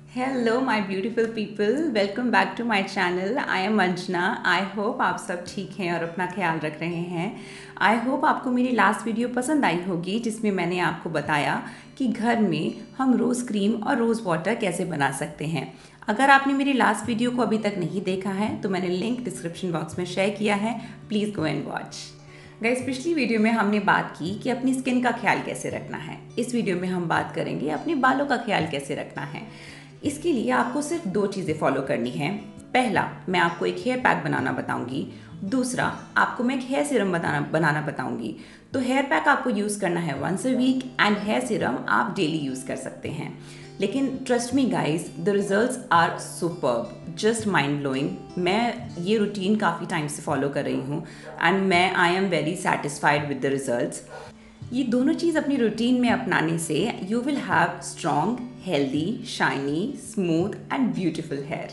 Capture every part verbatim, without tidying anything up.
Hello my beautiful people, welcome back to my channel. I am Anjana. I hope आप सब ठीक हैं और अपना ख्याल रख रहे हैं। आई होप आपको मेरी लास्ट वीडियो पसंद आई होगी, जिसमें मैंने आपको बताया कि घर में हम रोज़ क्रीम और रोज़ वाटर कैसे बना सकते हैं। अगर आपने मेरी लास्ट वीडियो को अभी तक नहीं देखा है तो मैंने लिंक डिस्क्रिप्शन बॉक्स में शेयर किया है, please go and watch. Guys, पिछली वीडियो में हमने बात की कि अपनी स्किन का ख्याल कैसे रखना है। इस वीडियो में हम बात करेंगे अपने बालों का ख्याल कैसे रखना है। इसके लिए आपको सिर्फ दो चीज़ें फॉलो करनी है। पहला, मैं आपको एक हेयर पैक बनाना बताऊंगी। दूसरा, आपको मैं एक हेयर सीरम बनाना बनाना बताऊंगी। तो हेयर पैक आपको यूज़ करना है once a week and hair serum आप डेली यूज़ कर सकते हैं। लेकिन trust me guys, the results are superb, just mind blowing. मैं ये रूटीन काफ़ी टाइम से फॉलो कर रही हूँ एंड मैं I am very satisfied with the results. ये दोनों चीज़ अपनी रूटीन में अपनाने से you will have strong, healthy, shiny, smooth and beautiful hair.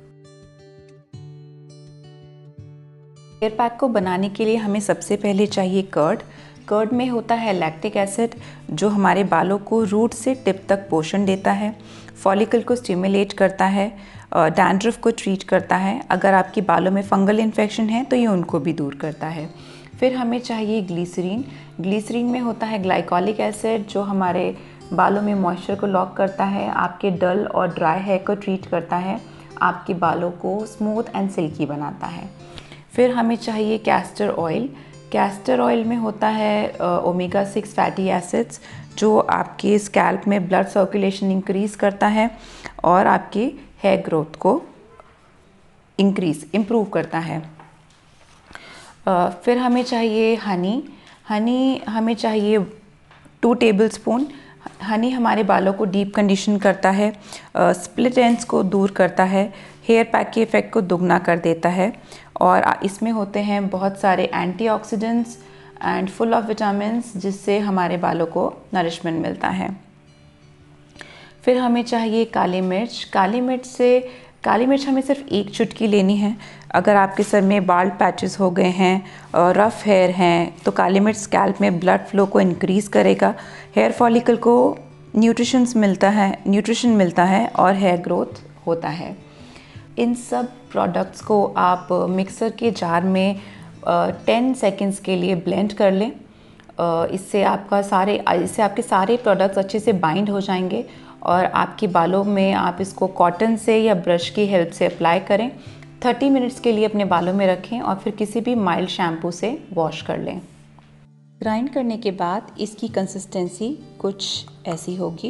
Hair pack को बनाने के लिए हमें सबसे पहले चाहिए कर्ड। कर्ड में होता है लैक्टिक एसिड, जो हमारे बालों को रूट से टिप तक पोषण देता है, फॉलिकल को स्टिमुलेट करता है, डैंड्रफ को ट्रीट करता है। अगर आपके बालों में फंगल इन्फेक्शन है तो ये उनको भी दूर करता है। फिर हमें चाहिए ग्लिसरीन। ग्लिसरीन में होता है ग्लाइकोलिक एसिड, जो हमारे बालों में मॉइस्चर को लॉक करता है, आपके डल और ड्राई हेयर को ट्रीट करता है, आपके बालों को स्मूथ एंड सिल्की बनाता है। फिर हमें चाहिए कैस्टर ऑयल। कैस्टर ऑयल में होता है ओमेगा सिक्स फैटी एसिड्स, जो आपके स्कैल्प में ब्लड सर्कुलेशन इंक्रीज़ करता है और आपके हेयर ग्रोथ को इंक्रीज इम्प्रूव करता है। uh, फिर हमें चाहिए हनी। हनी हमें चाहिए टू टेबल स्पून। हनी हमारे बालों को डीप कंडीशन करता है, स्प्लिट एंड्स को दूर करता है, हेयर पैक के इफ़ेक्ट को दुगना कर देता है और इसमें होते हैं बहुत सारे antioxidants and full of vitamins, जिससे हमारे बालों को नरिशमेंट मिलता है। फिर हमें चाहिए काली मिर्च। काली मिर्च से काली मिर्च हमें सिर्फ एक चुटकी लेनी है। अगर आपके सर में बाल्ड पैचेस हो गए हैं, रफ़ हेयर हैं, तो काली मिर्च स्कैल्प में ब्लड फ्लो को इंक्रीज़ करेगा, हेयर फॉलिकल को न्यूट्रिशंस मिलता है न्यूट्रिशन मिलता है और हेयर ग्रोथ होता है। इन सब प्रोडक्ट्स को आप मिक्सर के जार में टेन सेकेंड्स के लिए ब्लेंड कर लें। इससे आपका सारे इससे आपके सारे प्रोडक्ट्स अच्छे से बाइंड हो जाएंगे और आपके बालों में आप इसको कॉटन से या ब्रश की हेल्प से अप्लाई करें। थर्टी मिनट्स के लिए अपने बालों में रखें और फिर किसी भी माइल्ड शैम्पू से वॉश कर लें। ग्राइंड करने के बाद इसकी कंसिस्टेंसी कुछ ऐसी होगी।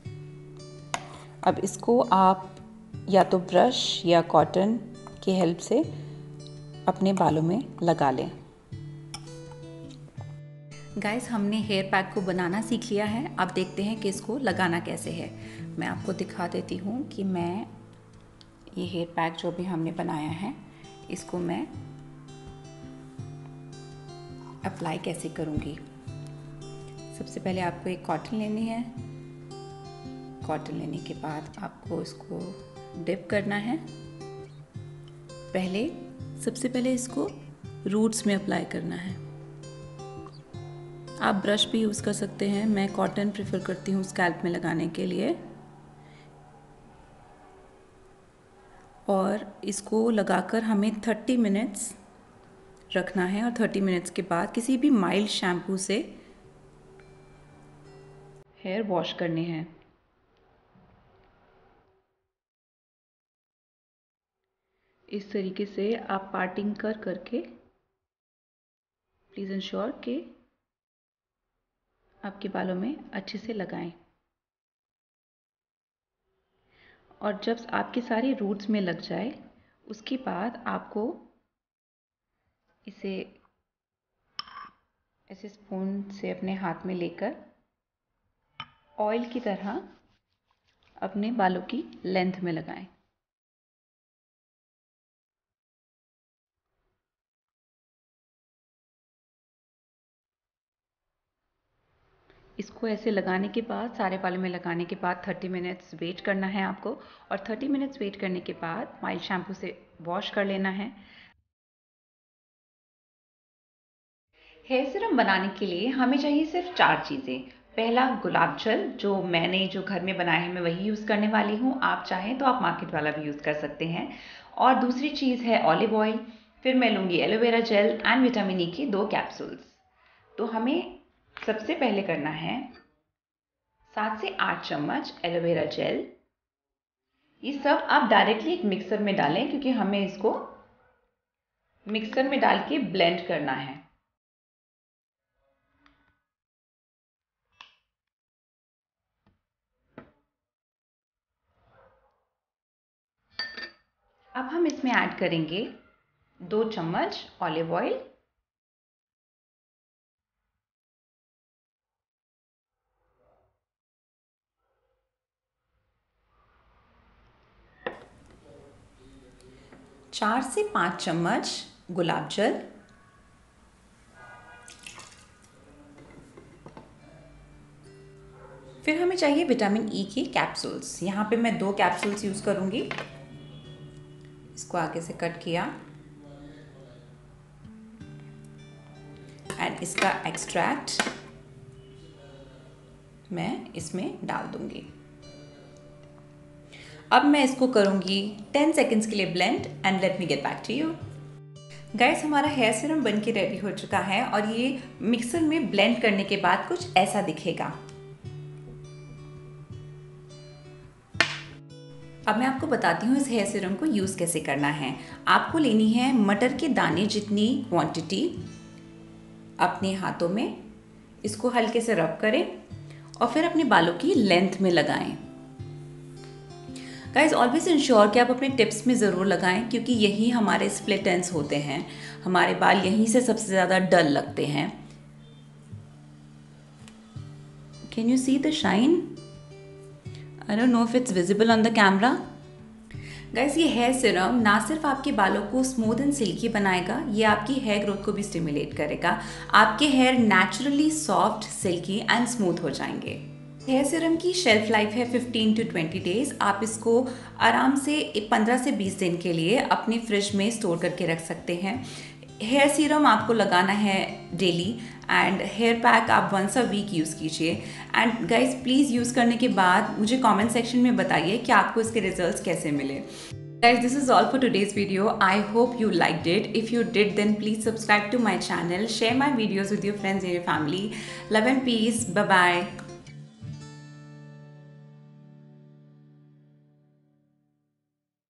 अब इसको आप या तो ब्रश या कॉटन की हेल्प से अपने बालों में लगा लें। गाइस, हमने हेयर पैक को बनाना सीख लिया है। अब देखते हैं कि इसको लगाना कैसे है। मैं आपको दिखा देती हूँ कि मैं ये हेयर पैक जो भी हमने बनाया है, इसको मैं अप्लाई कैसे करूँगी। सबसे पहले आपको एक कॉटन लेनी है। कॉटन लेने के बाद आपको इसको डिप करना है। पहले सबसे पहले इसको रूट्स में अप्लाई करना है। आप ब्रश भी यूज़ कर सकते हैं, मैं कॉटन प्रेफर करती हूँ स्कैल्प में लगाने के लिए। और इसको लगाकर हमें थर्टी मिनट्स रखना है और थर्टी मिनट्स के बाद किसी भी माइल्ड शैम्पू से हेयर वॉश करने हैं। इस तरीके से आप पार्टिंग कर करके प्लीज़ इंश्योर कि आपके बालों में अच्छे से लगाएं। और जब आपके सारे रूट्स में लग जाए, उसके बाद आपको इसे ऐसे स्पून से अपने हाथ में लेकर ऑयल की तरह अपने बालों की लेंथ में लगाएं। इसको ऐसे लगाने के बाद, सारे बालों में लगाने के बाद थर्टी मिनट्स वेट करना है आपको। और थर्टी मिनट्स वेट करने के बाद माइल्ड शैम्पू से वॉश कर लेना है। हेयर सीरम बनाने के लिए हमें चाहिए सिर्फ चार चीज़ें। पहला गुलाब जल, जो मैंने जो घर में बनाया है मैं वही यूज़ करने वाली हूँ, आप चाहें तो आप मार्केट वाला भी यूज़ कर सकते हैं। और दूसरी चीज़ है ऑलिव ऑयल, फिर मैं लूँगी aloe vera gel and vitamin E की दो कैप्सूल्स। तो हमें सबसे पहले करना है सात से आठ चम्मच एलोवेरा जेल। ये सब आप डायरेक्टली एक मिक्सर में डालें क्योंकि हमें इसको मिक्सर में डाल के ब्लेंड करना है। अब हम इसमें ऐड करेंगे दो चम्मच ऑलिव ऑयल, चार से पाँच चम्मच गुलाब जल, फिर हमें चाहिए विटामिन ई की कैप्सूल्स। यहाँ पे मैं दो कैप्सूल्स यूज़ करूँगी। इसको आगे से कट किया एंड इसका एक्सट्रैक्ट मैं इसमें डाल दूँगी। अब मैं इसको करूँगी टेन सेकेंड्स के लिए blend and let me get back to you. Guys, हमारा हेयर सीरम बन के रेडी हो चुका है और ये मिक्सर में ब्लेंड करने के बाद कुछ ऐसा दिखेगा। अब मैं आपको बताती हूँ इस हेयर सीरम को यूज़ कैसे करना है। आपको लेनी है मटर के दाने जितनी क्वांटिटी, अपने हाथों में इसको हल्के से रब करें और फिर अपने बालों की लेंथ में लगाएं। गाइज, ऑलवेज इंश्योर कि आप अपने टिप्स में ज़रूर लगाएं क्योंकि यही हमारे स्प्लिट एंड्स होते हैं। हमारे बाल यहीं से सबसे ज़्यादा डल लगते हैं। Can you see the shine? I don't know if it's visible on the camera. Guys, ये हेयर सीरम ना सिर्फ आपके बालों को स्मूथ एंड सिल्की बनाएगा, ये आपकी हेयर ग्रोथ को भी स्टिमुलेट करेगा। आपके hair naturally soft, silky and smooth हो जाएंगे। हेयर सीरम की शेल्फ लाइफ है फिफ्टीन टू ट्वेंटी डेज। आप इसको आराम से पंद्रह से बीस दिन के लिए अपने फ्रिज में स्टोर करके रख सकते हैं। हेयर सीरम आपको लगाना है डेली एंड हेयर पैक आप वंस अ वीक यूज़ कीजिए। एंड गाइस, प्लीज़ यूज़ करने के बाद मुझे कमेंट सेक्शन में बताइए कि आपको इसके रिजल्ट्स कैसे मिले। Guys, this is all for today's video. I hope you liked it. If you did, then please subscribe to my channel, share my videos with your friends and your family. Love and peace. Bye bye.